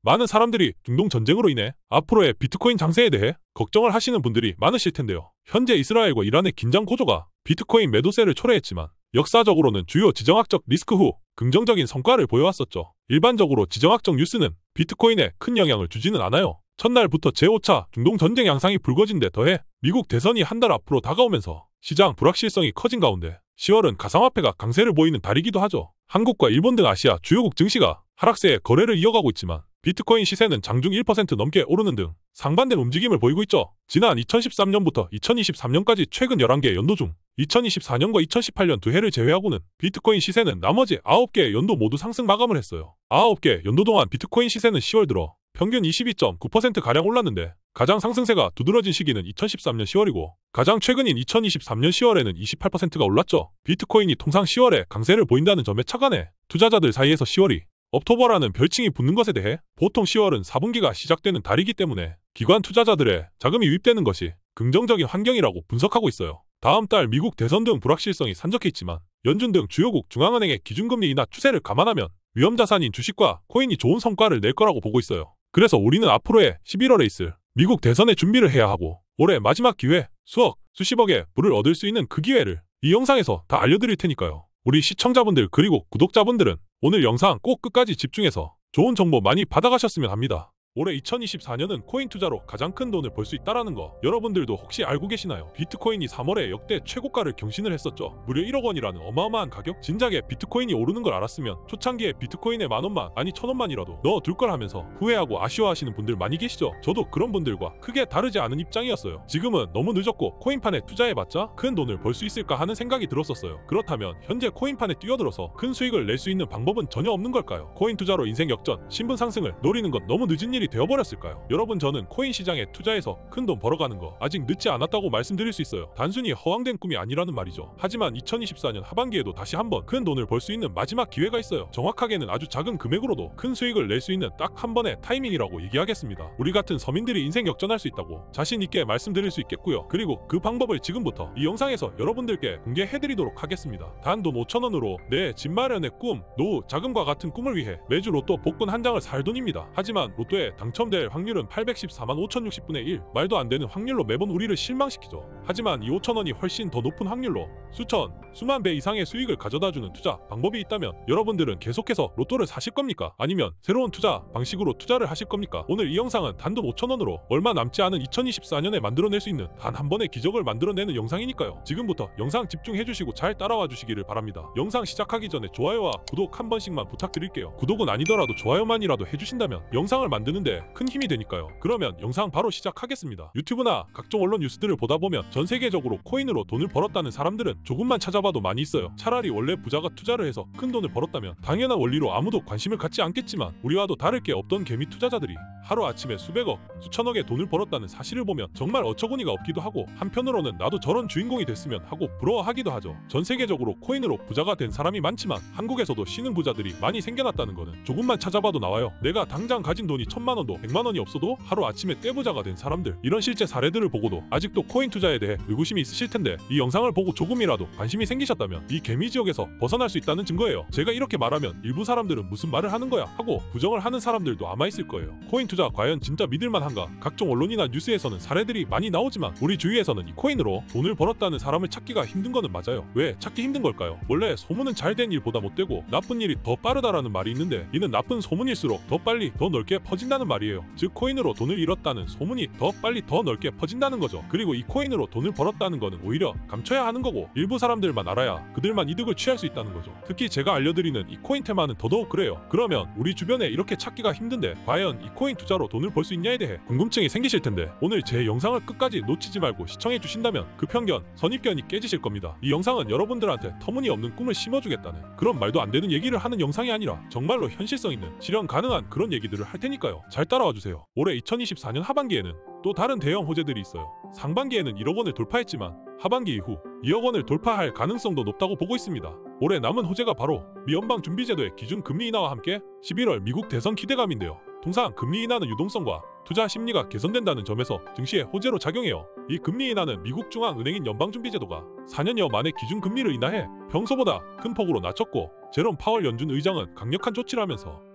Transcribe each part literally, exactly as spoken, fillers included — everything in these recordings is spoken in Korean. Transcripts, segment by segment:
많은 사람들이 중동 전쟁으로 인해 앞으로의 비트코인 장세에 대해 걱정을 하시는 분들이 많으실 텐데요. 현재 이스라엘과 이란의 긴장 고조가 비트코인 매도세를 초래했지만 역사적으로는 주요 지정학적 리스크 후 긍정적인 성과를 보여왔었죠. 일반적으로 지정학적 뉴스는 비트코인에 큰 영향을 주지는 않아요. 첫날부터 제오 차 중동 전쟁 양상이 불거진 데 더해 미국 대선이 한 달 앞으로 다가오면서 시장 불확실성이 커진 가운데 시월은 가상화폐가 강세를 보이는 달이기도 하죠. 한국과 일본 등 아시아 주요국 증시가 하락세의 거래를 이어가고 있지만 비트코인 시세는 장중 일 퍼센트 넘게 오르는 등 상반된 움직임을 보이고 있죠. 지난 이천십삼 년부터 이천이십삼 년까지 최근 열한 개 연도 중 이천이십사 년과 이천십팔 년 두 해를 제외하고는 비트코인 시세는 나머지 아홉 개의 연도 모두 상승 마감을 했어요. 아홉 개 연도 동안 비트코인 시세는 시월 들어 평균 이십이 점 구 퍼센트가량 올랐는데 가장 상승세가 두드러진 시기는 이천십삼 년 시월이고 가장 최근인 이천이십삼 년 시월에는 이십팔 퍼센트가 올랐죠. 비트코인이 통상 시월에 강세를 보인다는 점에 착안해 투자자들 사이에서 시월이 업토버라는 별칭이 붙는 것에 대해 보통 시월은 사 분기가 시작되는 달이기 때문에 기관 투자자들의 자금이 유입되는 것이 긍정적인 환경이라고 분석하고 있어요. 다음 달 미국 대선 등 불확실성이 산적해 있지만 연준 등 주요국 중앙은행의 기준금리 인하 추세를 감안하면 위험자산인 주식과 코인이 좋은 성과를 낼 거라고 보고 있어요. 그래서 우리는 앞으로의 십일월에 있을 미국 대선에 준비를 해야 하고 올해 마지막 기회 수억, 수십억의 불을 얻을 수 있는 그 기회를 이 영상에서 다 알려드릴 테니까요. 우리 시청자분들 그리고 구독자분들은 오늘 영상 꼭 끝까지 집중해서 좋은 정보 많이 받아가셨으면 합니다. 올해 이천이십사 년은 코인 투자로 가장 큰 돈을 벌 수 있다는 거 여러분들도 혹시 알고 계시나요? 비트코인이 삼월에 역대 최고가를 경신을 했었죠. 무려 일억 원이라는 어마어마한 가격? 진작에 비트코인이 오르는 걸 알았으면 초창기에 비트코인에 만원만 아니 천원만이라도 넣어둘 걸 하면서 후회하고 아쉬워하시는 분들 많이 계시죠? 저도 그런 분들과 크게 다르지 않은 입장이었어요. 지금은 너무 늦었고 코인판에 투자해봤자 큰 돈을 벌 수 있을까 하는 생각이 들었었어요. 그렇다면 현재 코인판에 뛰어들어서 큰 수익을 낼 수 있는 방법은 전혀 없는 걸까요? 코인 투자로 인생 역전, 신분 상승을 노리는 건 너무 늦은 일이 되어버렸을까요? 여러분, 저는 코인 시장에 투자해서 큰 돈 벌어가는 거 아직 늦지 않았다고 말씀드릴 수 있어요. 단순히 허황된 꿈이 아니라는 말이죠. 하지만 이천이십사 년 하반기에도 다시 한번 큰 돈을 벌 수 있는 마지막 기회가 있어요. 정확하게는 아주 작은 금액으로도 큰 수익을 낼 수 있는 딱 한 번의 타이밍이라고 얘기하겠습니다. 우리 같은 서민들이 인생 역전할 수 있다고 자신 있게 말씀드릴 수 있겠고요. 그리고 그 방법을 지금부터 이 영상에서 여러분들께 공개해드리도록 하겠습니다. 단 돈 오천 원으로 내 집 마련의 꿈, 노후, 자금과 같은 꿈을 위해 매주 로또 복권 한 장을 살 돈입니다. 하지만 로또에 당첨될 확률은 팔백십사만 오천육십분의 일, 말도 안 되는 확률로 매번 우리를 실망시키죠. 하지만 이 오천 원이 훨씬 더 높은 확률로 수천, 수만 배 이상의 수익을 가져다주는 투자 방법이 있다면 여러분들은 계속해서 로또를 사실 겁니까? 아니면 새로운 투자 방식으로 투자를 하실 겁니까? 오늘 이 영상은 단돈 오천 원으로 얼마 남지 않은 이천이십사 년에 만들어낼 수 있는 단 한 번의 기적을 만들어내는 영상이니까요. 지금부터 영상 집중해주시고 잘 따라와 주시기를 바랍니다. 영상 시작하기 전에 좋아요와 구독 한 번씩만 부탁드릴게요. 구독은 아니더라도 좋아요만이라도 해주신다면 영상을 만드는데 큰 힘이 되니까요. 그러면 영상 바로 시작하겠습니다. 유튜브나 각종 언론 뉴스들을 보다 보면 전 세계적으로 코인으로 돈을 벌었다는 사람들은 조금만 찾아봐도 많이 있어요. 차라리 원래 부자가 투자를 해서 큰 돈을 벌었다면 당연한 원리로 아무도 관심을 갖지 않겠지만 우리와도 다를 게 없던 개미 투자자들이 하루아침에 수백억, 수천억의 돈을 벌었다는 사실을 보면 정말 어처구니가 없기도 하고 한편으로는 나도 저런 주인공이 됐으면 하고 부러워하기도 하죠. 전 세계적으로 코인으로 부자가 된 사람이 많지만 한국에서도 신흥 부자들이 많이 생겨났다는 거는 조금만 찾아봐도 나와요. 내가 당장 가진 돈이 천만 원도 백만 원이 없어도 하루아침에 떼부자가 된 사람들, 이런 실제 사례들을 보고도 아직도 코인 투자에 대해 의구심이 있으실 텐데 이 영상을 보고 조금이라도 관심이 생기셨다면 이 개미 지옥에서 벗어날 수 있다는 증거예요. 제가 이렇게 말하면 일부 사람들은 무슨 말을 하는 거야 하고 부정을 하는 사람들도 아마 있을 거예요. 코인 투자 과연 진짜 믿을만한가? 각종 언론이나 뉴스에서는 사례들이 많이 나오지만 우리 주위에서는 이 코인으로 돈을 벌었다는 사람을 찾기가 힘든 거는 맞아요. 왜 찾기 힘든 걸까요? 원래 소문은 잘 된 일보다 못 되고 나쁜 일이 더 빠르다라는 말이 있는데 이는 나쁜 소문일수록 더 빨리 더 넓게 퍼진다는 말이에요. 즉 코인으로 돈을 잃었다는 소문이 더 빨리 더 넓게 퍼진다는 거죠. 그리고 이 코인으로 돈을 벌었다는 거는 오히려 감춰야 하는 거고 일부 사람들만 알아야 그들만 이득을 취할 수 있다는 거죠. 특히 제가 알려드리는 이 코인 테마는 더더욱 그래요. 그러면 우리 주변에 이렇게 찾기가 힘든데 과연 이 코인 투자로 돈을 벌 수 있냐에 대해 궁금증이 생기실 텐데 오늘 제 영상을 끝까지 놓치지 말고 시청해 주신다면 그 편견, 선입견이 깨지실 겁니다. 이 영상은 여러분들한테 터무니없는 꿈을 심어주겠다는 그런 말도 안 되는 얘기를 하는 영상이 아니라 정말로 현실성 있는 실현 가능한 그런 얘기들을 할 테니까요. 잘 따라와 주세요. 올해 이천이십사 년 하반기에는 또 다른 대형 호재들이 있어요. 상반기에는 일억 원을 돌파했지만 하반기 이후 이억 원을 돌파할 가능성도 높다고 보고 있습니다. 올해 남은 호재가 바로 미 연방준비제도의 기준 금리 인하와 함께 십일월 미국 대선 기대감인데요. 통상 금리 인하는 유동성과 투자 심리가 개선된다는 점에서 증시에 호재로 작용해요. 이 금리 인하는 미국 중앙은행인 연방준비제도가 사 년여 만에 기준 금리를 인하해 평소보다 큰 폭으로 낮췄고 제롬 파월 연준 의장은 강력한 조치를 하면서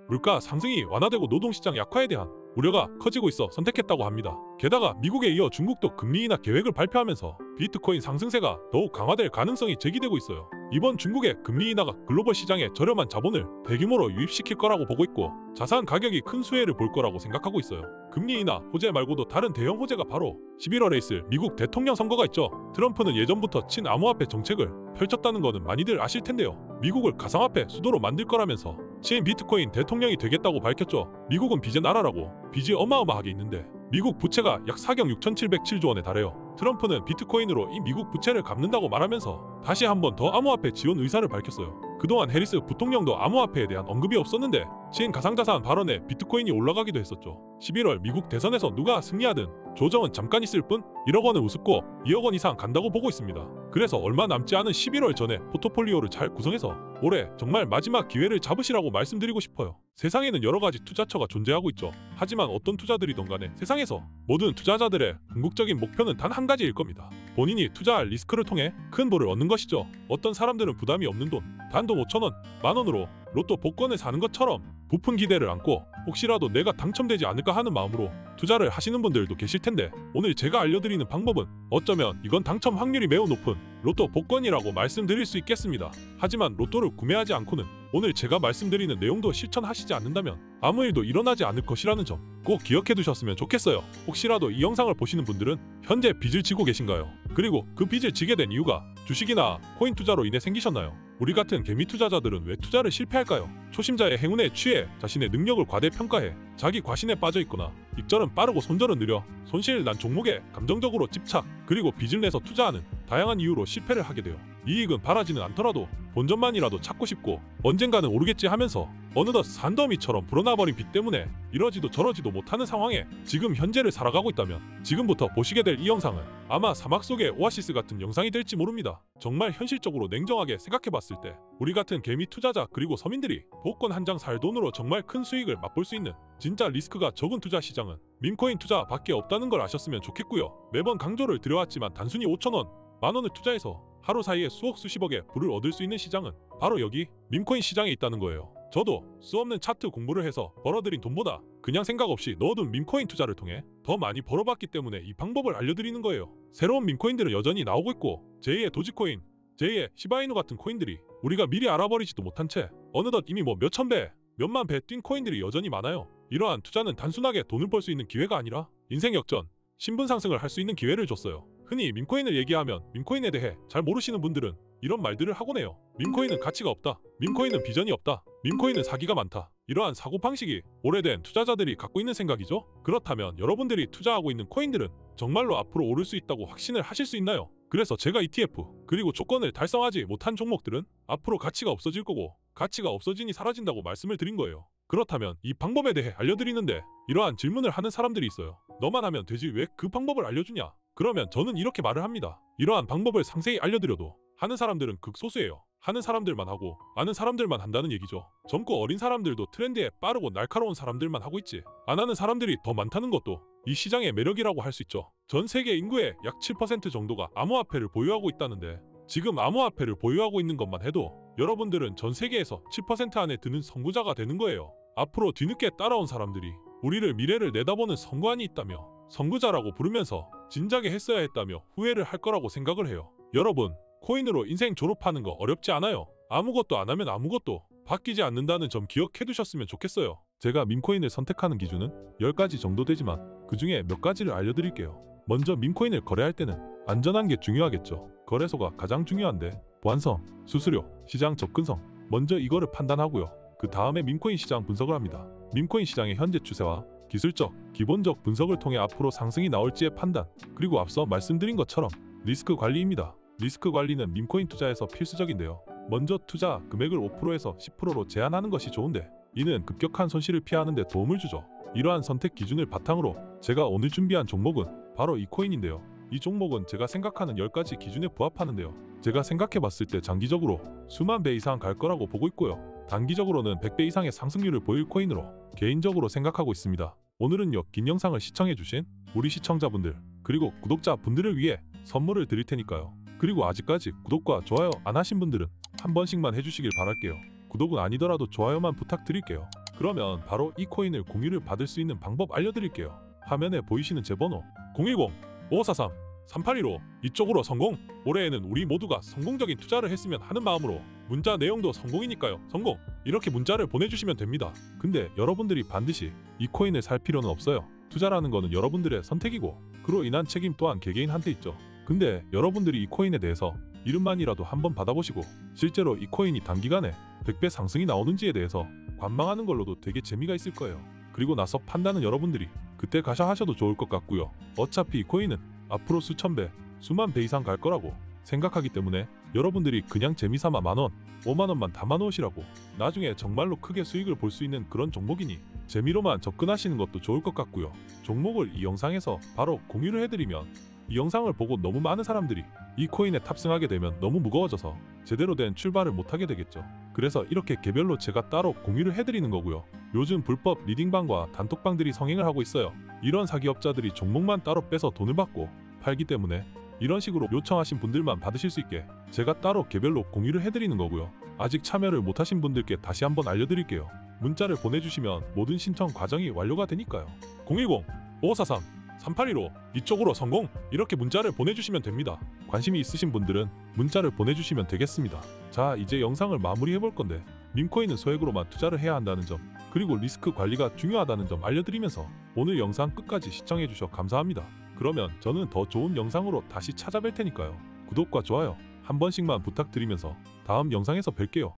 물가 상승이 완화되고 노동시장 약화에 대한 우려가 커지고 있어 선택했다고 합니다. 게다가 미국에 이어 중국도 금리 인하 계획을 발표하면서 비트코인 상승세가 더욱 강화될 가능성이 제기되고 있어요. 이번 중국의 금리 인하가 글로벌 시장에 저렴한 자본을 대규모로 유입시킬 거라고 보고 있고 자산 가격이 큰 수혜를 볼 거라고 생각하고 있어요. 금리 인하 호재 말고도 다른 대형 호재가 바로 십일월에 있을 미국 대통령 선거가 있죠. 트럼프는 예전부터 친암호화폐 정책을 펼쳤다는 거는 많이들 아실 텐데요. 미국을 가상화폐 수도로 만들 거라면서 신 비트코인 대통령이 되겠다고 밝혔죠. 미국은 빚의 나라라고 빚이 어마어마하게 있는데 미국 부채가 약 사억 육천칠백칠 조 원에 달해요. 트럼프는 비트코인으로 이 미국 부채를 갚는다고 말하면서 다시 한번 더 암호화폐 지원 의사를 밝혔어요. 그동안 해리스 부통령도 암호화폐에 대한 언급이 없었는데 신가상자산 발언에 비트코인이 올라가기도 했었죠. 십일월 미국 대선에서 누가 승리하든 조정은 잠깐 있을 뿐 일억 원은 우습고 이억 원 이상 간다고 보고 있습니다. 그래서 얼마 남지 않은 십일월 전에 포트폴리오를 잘 구성해서 올해 정말 마지막 기회를 잡으시라고 말씀드리고 싶어요. 세상에는 여러 가지 투자처가 존재하고 있죠. 하지만 어떤 투자들이든 간에 세상에서 모든 투자자들의 궁극적인 목표는 단 한 가지일 겁니다. 본인이 투자할 리스크를 통해 큰 벌을 얻는 것이죠. 어떤 사람들은 부담이 없는 돈, 단돈 오천 원, 만 원으로 로또 복권을 사는 것처럼 부푼 기대를 안고 혹시라도 내가 당첨되지 않을까 하는 마음으로 투자를 하시는 분들도 계실 텐데 오늘 제가 알려드리는 방법은 어쩌면 이건 당첨 확률이 매우 높은 로또 복권이라고 말씀드릴 수 있겠습니다. 하지만 로또를 구매하지 않고는 오늘 제가 말씀드리는 내용도 실천하시지 않는다면 아무 일도 일어나지 않을 것이라는 점 꼭 기억해 두셨으면 좋겠어요. 혹시라도 이 영상을 보시는 분들은 현재 빚을 지고 계신가요? 그리고 그 빚을 지게 된 이유가 주식이나 코인 투자로 인해 생기셨나요? 우리 같은 개미 투자자들은 왜 투자를 실패할까요? 초심자의 행운에 취해 자신의 능력을 과대평가해 자기 과신에 빠져 있거나 익절은 빠르고 손절은 느려 손실 난 종목에 감정적으로 집착 그리고 빚을 내서 투자하는 다양한 이유로 실패를 하게 돼요. 이익은 바라지는 않더라도 본전만이라도 찾고 싶고 언젠가는 오르겠지 하면서 어느덧 산더미처럼 불어나버린 빚 때문에 이러지도 저러지도 못하는 상황에 지금 현재를 살아가고 있다면 지금부터 보시게 될 이 영상은 아마 사막 속의 오아시스 같은 영상이 될지 모릅니다. 정말 현실적으로 냉정하게 생각해봤을 때 우리 같은 개미 투자자 그리고 서민들이 복권 한 장 살 돈으로 정말 큰 수익을 맛볼 수 있는 진짜 리스크가 적은 투자 시장은 밈코인 투자밖에 없다는 걸 아셨으면 좋겠고요. 매번 강조를 드려왔지만 단순히 오천 원, 만 원을 투자해서 하루 사이에 수억 수십억의 부를 얻을 수 있는 시장은 바로 여기 밈코인 시장에 있다는 거예요. 저도 수없는 차트 공부를 해서 벌어들인 돈보다 그냥 생각 없이 넣어둔 밈코인 투자를 통해 더 많이 벌어봤기 때문에 이 방법을 알려드리는 거예요. 새로운 밈코인들은 여전히 나오고 있고 제이의 도지코인, 제이의 시바이누 같은 코인들이 우리가 미리 알아버리지도 못한 채 어느덧 이미 뭐 몇천 배, 몇만 배 뛴 코인들이 여전히 많아요. 이러한 투자는 단순하게 돈을 벌 수 있는 기회가 아니라 인생 역전, 신분 상승을 할 수 있는 기회를 줬어요. 흔히 밈코인을 얘기하면 밈코인에 대해 잘 모르시는 분들은 이런 말들을 하곤 해요. 밈코인은 가치가 없다. 밈코인은 비전이 없다. 밈코인은 사기가 많다. 이러한 사고방식이 오래된 투자자들이 갖고 있는 생각이죠. 그렇다면 여러분들이 투자하고 있는 코인들은 정말로 앞으로 오를 수 있다고 확신을 하실 수 있나요? 그래서 제가 이티에프 그리고 조건을 달성하지 못한 종목들은 앞으로 가치가 없어질 거고 가치가 없어지니 사라진다고 말씀을 드린 거예요. 그렇다면 이 방법에 대해 알려드리는데 이러한 질문을 하는 사람들이 있어요. 너만 하면 되지 왜 그 방법을 알려주냐? 그러면 저는 이렇게 말을 합니다. 이러한 방법을 상세히 알려드려도 하는 사람들은 극소수예요. 하는 사람들만 하고 아는 사람들만 한다는 얘기죠. 젊고 어린 사람들도 트렌드에 빠르고 날카로운 사람들만 하고 있지 안 하는 사람들이 더 많다는 것도 이 시장의 매력이라고 할 수 있죠. 전 세계 인구의 약 칠 퍼센트 정도가 암호화폐를 보유하고 있다는데 지금 암호화폐를 보유하고 있는 것만 해도 여러분들은 전 세계에서 칠 퍼센트 안에 드는 선구자가 되는 거예요. 앞으로 뒤늦게 따라온 사람들이 우리를 미래를 내다보는 선구안이 있다며 선구자라고 부르면서 진작에 했어야 했다며 후회를 할 거라고 생각을 해요. 여러분, 코인으로 인생 졸업하는 거 어렵지 않아요. 아무것도 안 하면 아무것도 바뀌지 않는다는 점 기억해 두셨으면 좋겠어요. 제가 밈코인을 선택하는 기준은 열 가지 정도 되지만 그 중에 몇 가지를 알려드릴게요. 먼저 밈코인을 거래할 때는 안전한 게 중요하겠죠. 거래소가 가장 중요한데 보안성, 수수료, 시장 접근성 먼저 이거를 판단하고요. 그 다음에 밈코인 시장 분석을 합니다. 밈코인 시장의 현재 추세와 기술적, 기본적 분석을 통해 앞으로 상승이 나올지의 판단 그리고 앞서 말씀드린 것처럼 리스크 관리입니다. 리스크 관리는 밈코인 투자에서 필수적인데요. 먼저 투자 금액을 오 퍼센트에서 십 퍼센트로 제한하는 것이 좋은데 이는 급격한 손실을 피하는 데 도움을 주죠. 이러한 선택 기준을 바탕으로 제가 오늘 준비한 종목은 바로 이 코인인데요. 이 종목은 제가 생각하는 열 가지 기준에 부합하는데요. 제가 생각해봤을 때 장기적으로 수만 배 이상 갈 거라고 보고 있고요. 단기적으로는 백 배 이상의 상승률을 보일 코인으로 개인적으로 생각하고 있습니다. 오늘은요 긴 영상을 시청해주신 우리 시청자분들 그리고 구독자분들을 위해 선물을 드릴 테니까요. 그리고 아직까지 구독과 좋아요 안 하신 분들은 한 번씩만 해주시길 바랄게요. 구독은 아니더라도 좋아요만 부탁드릴게요. 그러면 바로 이 코인을 공유를 받을 수 있는 방법 알려드릴게요. 화면에 보이시는 제 번호 공일공 오사삼 삼팔일오 이쪽으로 성공! 올해에는 우리 모두가 성공적인 투자를 했으면 하는 마음으로 문자 내용도 성공이니까요. 성공! 이렇게 문자를 보내주시면 됩니다. 근데 여러분들이 반드시 이 코인을 살 필요는 없어요. 투자라는 거는 여러분들의 선택이고 그로 인한 책임 또한 개개인한테 있죠. 근데 여러분들이 이 코인에 대해서 이름만이라도 한번 받아보시고 실제로 이 코인이 단기간에 백 배 상승이 나오는지에 대해서 관망하는 걸로도 되게 재미가 있을 거예요. 그리고 나서 판단은 여러분들이 그때 가셔 하셔도 좋을 것 같고요. 어차피 이 코인은 앞으로 수천 배, 수만 배 이상 갈 거라고 생각하기 때문에 여러분들이 그냥 재미삼아 만원, 오만 원만 담아놓으시라고 나중에 정말로 크게 수익을 볼 수 있는 그런 종목이니 재미로만 접근하시는 것도 좋을 것 같고요. 종목을 이 영상에서 바로 공유를 해드리면 이 영상을 보고 너무 많은 사람들이 이 코인에 탑승하게 되면 너무 무거워져서 제대로 된 출발을 못하게 되겠죠. 그래서 이렇게 개별로 제가 따로 공유를 해드리는 거고요. 요즘 불법 리딩방과 단톡방들이 성행을 하고 있어요. 이런 사기업자들이 종목만 따로 빼서 돈을 받고 팔기 때문에 이런 식으로 요청하신 분들만 받으실 수 있게 제가 따로 개별로 공유를 해드리는 거고요. 아직 참여를 못하신 분들께 다시 한번 알려드릴게요. 문자를 보내주시면 모든 신청 과정이 완료가 되니까요. 공일공 오사삼 삼팔일오 이쪽으로 성공! 이렇게 문자를 보내주시면 됩니다. 관심이 있으신 분들은 문자를 보내주시면 되겠습니다. 자, 이제 영상을 마무리해볼 건데 밈코인은 소액으로만 투자를 해야 한다는 점 그리고 리스크 관리가 중요하다는 점 알려드리면서 오늘 영상 끝까지 시청해주셔 감사합니다. 그러면 저는 더 좋은 영상으로 다시 찾아뵐 테니까요. 구독과 좋아요 한 번씩만 부탁드리면서 다음 영상에서 뵐게요.